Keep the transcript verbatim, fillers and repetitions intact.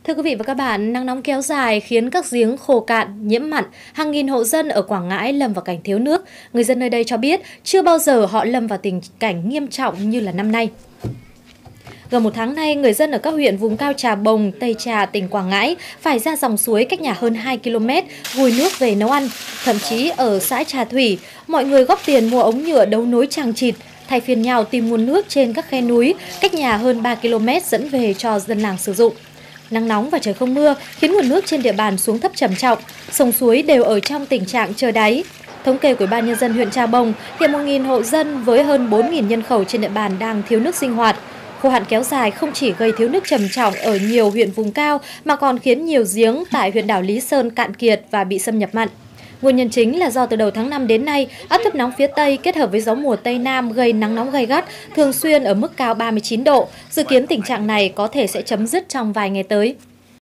Thưa quý vị và các bạn, nắng nóng kéo dài khiến các giếng khô cạn, nhiễm mặn, hàng nghìn hộ dân ở Quảng Ngãi lâm vào cảnh thiếu nước. Người dân nơi đây cho biết chưa bao giờ họ lâm vào tình cảnh nghiêm trọng như là năm nay. Gần một tháng nay, người dân ở các huyện vùng cao Trà Bồng, Tây Trà, tỉnh Quảng Ngãi phải ra dòng suối cách nhà hơn hai ki lô mét, gùi nước về nấu ăn. Thậm chí ở xã Trà Thủy, mọi người góp tiền mua ống nhựa đấu nối chằng chịt, thay phiên nhau tìm nguồn nước trên các khe núi, cách nhà hơn ba ki lô mét dẫn về cho dân làng sử dụng. Nắng nóng và trời không mưa khiến nguồn nước trên địa bàn xuống thấp trầm trọng, sông suối đều ở trong tình trạng trơ đáy. Thống kê của Ủy ban Nhân dân huyện Trà Bồng, hiện một nghìn hộ dân với hơn bốn nghìn nhân khẩu trên địa bàn đang thiếu nước sinh hoạt. Khô hạn kéo dài không chỉ gây thiếu nước trầm trọng ở nhiều huyện vùng cao mà còn khiến nhiều giếng tại huyện đảo Lý Sơn cạn kiệt và bị xâm nhập mặn. Nguyên nhân chính là do từ đầu tháng năm đến nay, áp thấp nóng phía Tây kết hợp với gió mùa Tây Nam gây nắng nóng gay gắt, thường xuyên ở mức cao ba mươi chín độ. Dự kiến tình trạng này có thể sẽ chấm dứt trong vài ngày tới.